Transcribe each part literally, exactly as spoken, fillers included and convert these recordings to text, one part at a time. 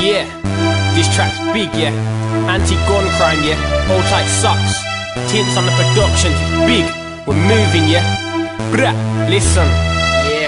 Yeah, this track's big, yeah. Anti-gun crime, yeah. Hold tight socks. Tints on the production, big. We're moving, yeah. Bruh, listen. Yeah.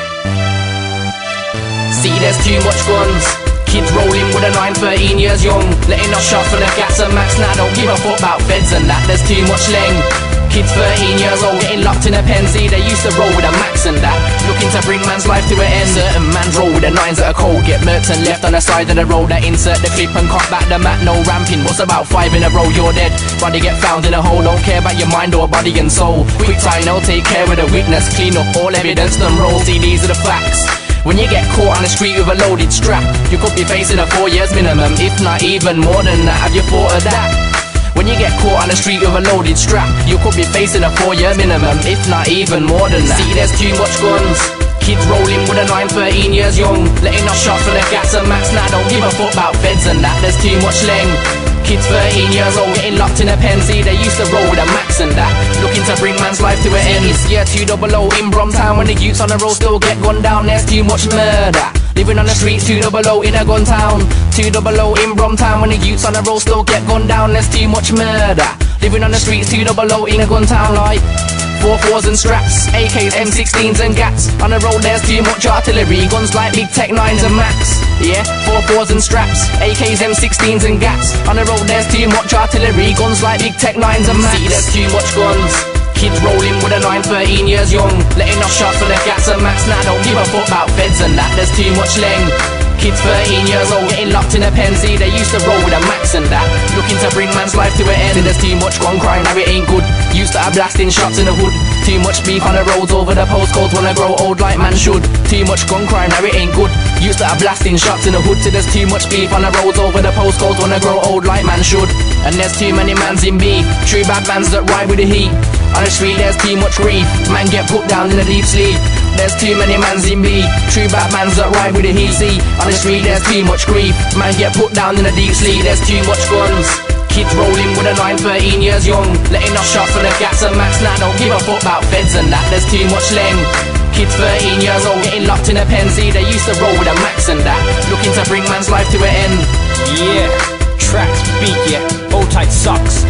See, there's too much guns. Kids rolling with a nine, thirteen years young, letting off shots from the gas and max. Now don't give a fuck about feds and that. There's too much leng. Kids thirteen years old getting locked in a pen. See, they used to roll with a max and that, looking to bring man's life to an end. Certain mans roll with the nines that are cold, get murked and left on the side of the road. That insert the clip and cock back the mat. No ramping, what's about five in a row? You're dead. Body get found in a hole. Don't care about your mind or body and soul. Quick time, no take care with the witness. Clean up all evidence, then roll. See, these are the facts. When you get caught on the street with a loaded strap, you could be facing a four years minimum, if not even more than that. Have you thought of that? When you get caught on the street with a loaded strap, you could be facing a four year minimum, if not even more than that. See, there's too much guns. Kids rolling with a nine, thirteen years young, letting off shots for the gas and max. Now don't give a fuck about feds and that. There's too much leng. Kids thirteen years old getting locked in a pen. See, they used to roll with a max and that, looking to bring man's life to an end. It's year two double O in Bromtown, when the youths on the road still get gunned down. There's too much murder. Living on the streets, two double O in a gun town. Two double O in Bromtown, when the youths on the road still get gunned down. There's too much murder. Living on the streets, two double O in a gun town. Like four fours and straps, A Ks, M sixteens and gats. On the road there's too much artillery, guns like big tech nines and max. Yeah, four fours and straps, A Ks, M sixteens and gats. On the road there's too much artillery, guns like big tech nines and max. See, there's too much guns. Kids rolling with a nine, thirteen years young, letting off shots for the gas and max. Now don't give a fuck about feds and that. There's too much leng. Kids thirteen years old getting locked in a pen. See, they used to roll with a max and that, looking to bring man's life to an end. There's too much gun crime, now it ain't good. Used to have blasting shots in the hood. Too much beef on the roads over the postcodes when I grow old like man should. Too much gun crime, now it ain't good. Used to have blasting shots in the hood. See, there's too much beef on the roads over the postcodes when I grow old like man should. And there's too many mans in beef, true bad mans that ride with the heat. On the street there's too much grief, man get put down in a deep sleep. There's too many mans in me, true bad mans that ride with the heat. See, on the street there's too much grief, man get put down in a deep sleep. There's too much guns. Kids rolling with a nine, thirteen years young, letting off shots for the gas and max. Now don't give a fuck about feds and that. There's too much leng. Kids thirteen years old getting locked in a pen. See, they used to roll with a max and that, looking to bring man's life to an end. Yeah, tracks big, yeah. Hold tight socks.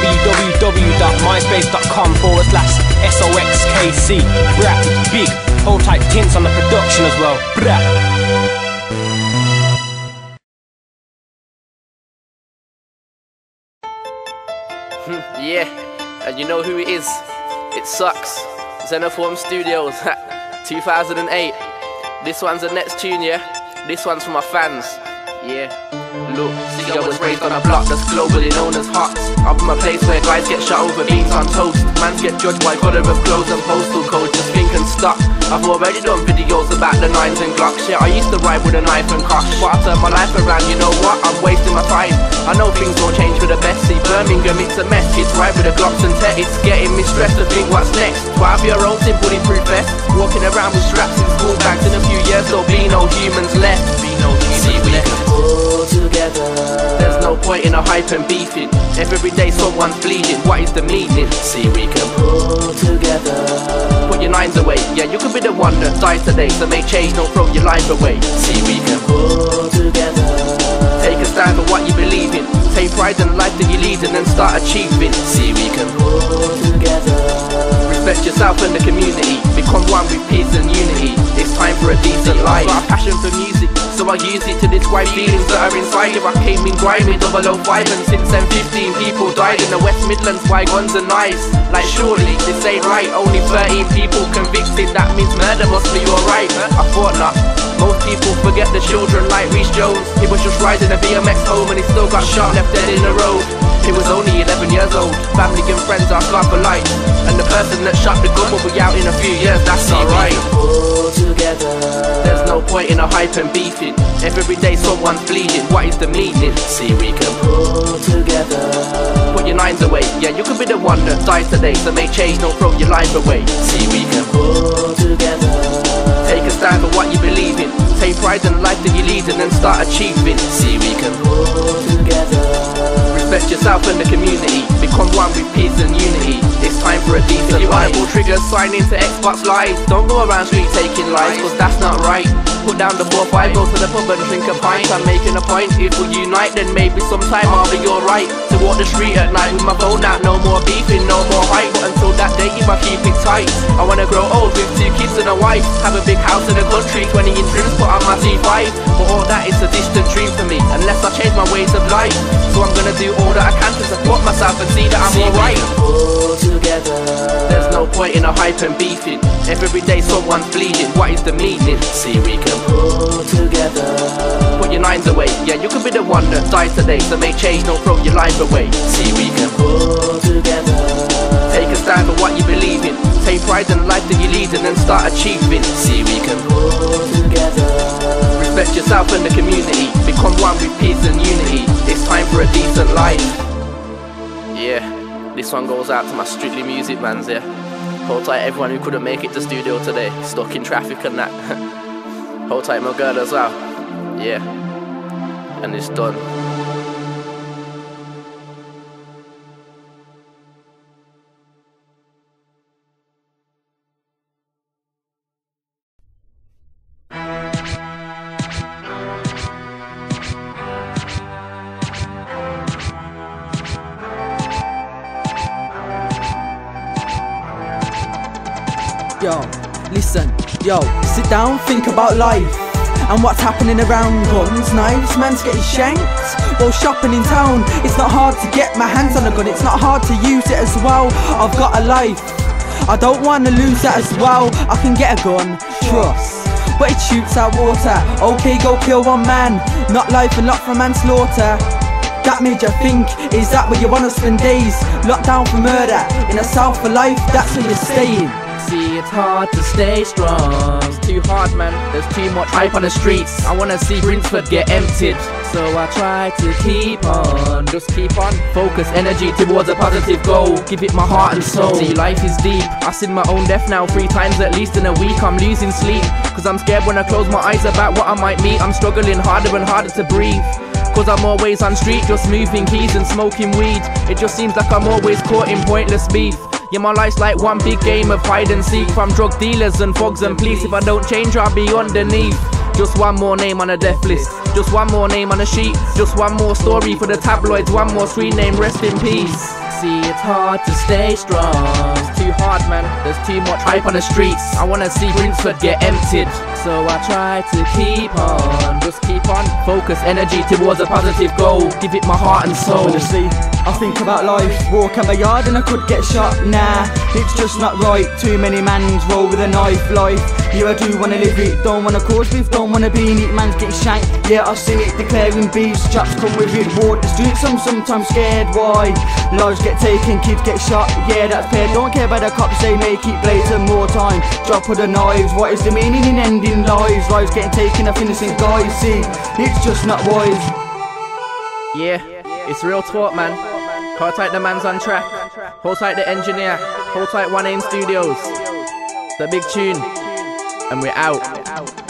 www.myspace.com forward slash SOXKC. Bruh, big. Hold tight tints on the production as well. Bruh. Yeah, and you know who it is. It sucks. Xenoform Studios, two thousand eight. This one's the next tune, yeah. This one's for my fans. Yeah, look, see, I was raised on a block that's globally known as hot. I'm from a place where guys get shot over beans on toast. Mans get judged by colour of clothes and postal code, just think and stop. I've already done videos about the nines and glocks. Yeah, I used to ride with a knife and cock, but I turned my life around, you know what? I'm wasting my time. I know things don't change for the best. See, Birmingham, it's a mess. Kids ride with the glocks and tech. It's getting me stressed to think what's next. twelve year olds in bulletproof vests, walking around with straps in school bags. In a few years there'll be no humans left. Be no humans left. All together. There's no point in a hype and beefing. Every day someone's bleeding. What is the meaning? See, we can pull together. Put your nines away. Yeah, you could be the one that dies today, so make change, don't throw your life away. See, we can pull together. Take a stand for what you believe in. Take pride in the life that you lead and then start achieving. See, we can pull together. Respect yourself and the community. Become one with peace and unity. It's time for a decent life. Got a passion for music, so I use it to describe feelings that are inside. If I came in grimy double oh five, and since then fifteen people died in the West Midlands by guns and knives. Like, surely this ain't right. Only thirteen people convicted, that means murder must be alright. I thought not. Most people forget the children like Reece Jones. He was just riding a B M X home and he still got shot, left dead in the road. He was only eleven years old. Family and friends are scarred for life, and the person that shot the gun will be out in a few years. That's alright. Pull together. There's no point in a hype and beefing. Every day someone's bleeding. What is the meaning? See, we can pull together. Put your nines away. Yeah, you could be the one that dies today, so make change, don't throw your life away. See, we can pull together. Take a stand for what you believe in. Take pride in the life that you lead and then start achieving. See, we can pull together. Respect yourself and the community. Become one with peace and unity. It's time for a decent life. If you wanna pull triggers, sign into Xbox Live. Don't go around street taking lives, cause that's not right. Put down the four five, go to the pub and drink a pint. I'm making a point, if we unite then maybe sometime I'll be alright. To walk the street at night with my phone out, no more beefing, no more hype. But until that day, if I keep it tight, I wanna grow old with two kids and a wife. Have a big house in the country, twenty inch rims, put on my T five. But all that is a distant dream for me, unless I change my ways of life. So I'm gonna do all that I can to support myself and see that I'm alright. Pull together. There's no point in a hype and beefing. Every day someone's bleeding, what is the meaning? See we can Pull together. put your nines away. Yeah, you could be the one that dies today, so make change, don't throw your life away. See we can Pull together. take a stand for what you believe in. Take pride in the life that you lead and then start achieving. See we can Pull together. respect yourself and the community. Become one with peace and unity. It's time for a decent life. Yeah, this one goes out to my Strictly Music mans, yeah. Hold tight everyone who couldn't make it to studio today, stuck in traffic and that. Hold tight my girl as well. Yeah, and it's done. Yo, listen, yo, sit down, think about life and what's happening around. Guns, knives, man's getting shanked while shopping in town. It's not hard to get my hands on a gun, it's not hard to use it as well. I've got a life, I don't wanna lose that as well. I can get a gun, trust, but it shoots out water. Okay, go kill one man, not life and not for manslaughter. That made you think, is that where you wanna spend days? Locked down for murder, in a cell for life, that's where you're staying. See, it's hard to stay strong. It's too hard, man. There's too much hype on the streets. I wanna see Brinsford get emptied, so I try to keep on. Just keep on. Focus energy towards a positive goal. Give it my heart and soul. See, life is deep. I seen my own death now three times at least in a week. I'm losing sleep, cause I'm scared when I close my eyes about what I might meet. I'm struggling harder and harder to breathe, cause I'm always on street, just moving keys and smoking weed. It just seems like I'm always caught in pointless beef. Yeah, my life's like one big game of hide and seek from drug dealers and thugs and police. If I don't change, I'll be underneath. Just one more name on a death list, just one more name on a sheet, just one more story for the tabloids, one more screen name, rest in peace. See, it's hard to stay strong. It's too hard, man. There's too much hype on the streets. I wanna see Brinsford get emptied, so I try to keep on. Just keep on. Focus energy towards a positive goal. Give it my heart and soul. Honestly, I think about life. Walk out my yard and I could get shot. Nah, it's just not right. Too many mans roll with a knife. Life, yeah, I do wanna live it. Don't wanna cause beef, don't wanna be in it. Man's getting shanked, yeah, I see it. Declaring beefs, chaps come with it. Walk the streets, I'm sometimes scared. Why? Lives get taken, kids get shot. Yeah, that's fair. Don't care about the cops, they make it blatant. More time, drop of the knives. What is the meaning in ending lives? Lives getting taken off innocent guys. See, it's just not wise. Yeah, it's real talk, man. Hold tight the man's on track. Hold tight the engineer. Hold tight One Aim Studios. The big tune. And we're out.